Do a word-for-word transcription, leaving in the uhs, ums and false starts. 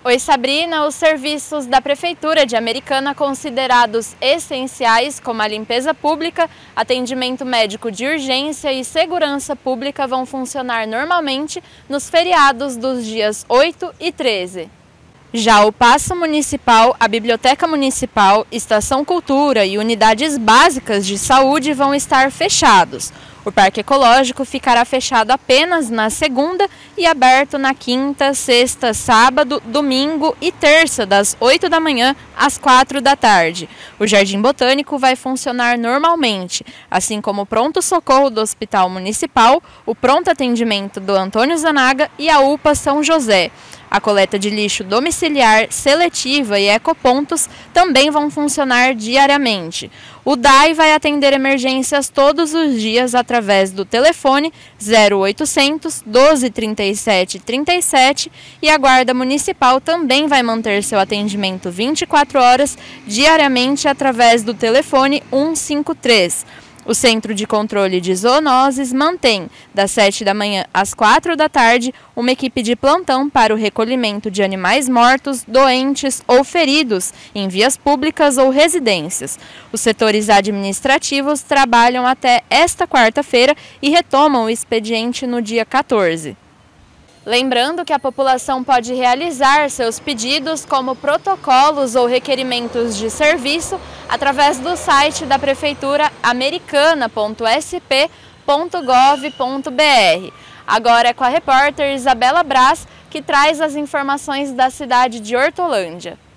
Oi, Sabrina. Os serviços da Prefeitura de Americana considerados essenciais, como a limpeza pública, atendimento médico de urgência e segurança pública, vão funcionar normalmente nos feriados dos dias oito e treze. Já o Paço Municipal, a Biblioteca Municipal, Estação Cultura e unidades básicas de saúde vão estar fechados. O Parque Ecológico ficará fechado apenas na segunda e aberto na quinta, sexta, sábado, domingo e terça, das oito da manhã às quatro da tarde. O Jardim Botânico vai funcionar normalmente, assim como o pronto-socorro do Hospital Municipal, o pronto atendimento do Antônio Zanaga e a U P A São José. A coleta de lixo domiciliar, seletiva e ecopontos também vão funcionar diariamente. O D A I vai atender emergências todos os dias através do telefone zero oitocentos, doze, trinta e sete, trinta e sete e a Guarda Municipal também vai manter seu atendimento vinte e quatro horas diariamente através do telefone cento e cinquenta e três. O Centro de Controle de Zoonoses mantém, das sete da manhã às quatro da tarde, uma equipe de plantão para o recolhimento de animais mortos, doentes ou feridos em vias públicas ou residências. Os setores administrativos trabalham até esta quarta-feira e retomam o expediente no dia quatorze. Lembrando que a população pode realizar seus pedidos como protocolos ou requerimentos de serviço através do site da Prefeitura americana ponto s p ponto gov ponto b r. Agora é com a repórter Isabela Braz, que traz as informações da cidade de Hortolândia.